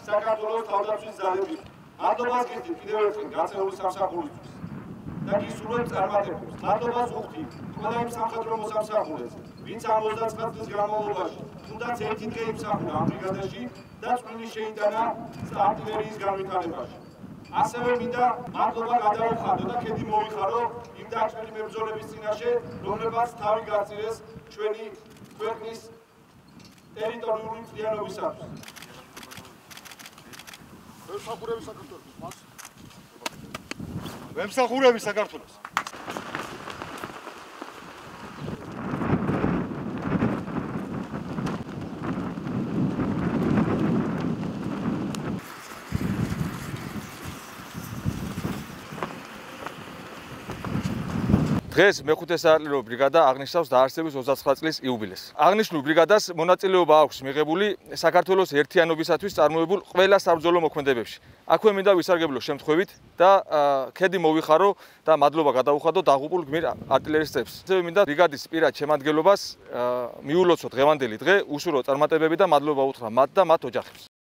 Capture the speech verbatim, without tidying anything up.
საქართველოს თავდაცვის ძალები. მადლობას გიხდით კიდევ ერთხელ გაწეული სამსახურისთვის. და გისურვებ წარმატებებს. მადლობას ვუხდით ყველა იმ სამხედრო მოსამსახურეს, ვინც ამ ოცდაათი წლის განმავლობაში თუნდაც ერთი დღე იმსახურა ამ ბრიგადაში და წვრილი შეიტანა артილერიის განვითარებაში. ასევე მინდა მადლობა გადაუხადო და ქედი მოვიხარო იმ დაჭრილი მებრძოლების წინაშე, რომლებაც თავი გაწირეს ჩვენი ქვეყნის ტერიტორიული მთლიანობისათვის. ვემსახურები საქართველოს. ვემსახურები საქართველოს. დღეს მეხუთე საარტილერიო ბრიგადა აღნიშნავს დაარსების ოცდაცხრა წლის იუბილეს. აღნიშნულ ბრიგადას მონაწილეობა აქვს მიღებული საქართველოს ერთიანობისათვის წარმოებულ ყველა საბრძოლო მოქმედებებში. აქვე მინდა ვისარგებლო შემთხვევით და ქედი მოვიხარო და მადლობა გადაუხადო დაღუპულ გმირ артილერიის წევრებს. ასევე მინდა ბრიგადის პირად შემადგენლობას მიულოცო დღევანდელი დღე უშურო წარმატებები და მადლობა უთხრა მათ და მათ ოჯახებს.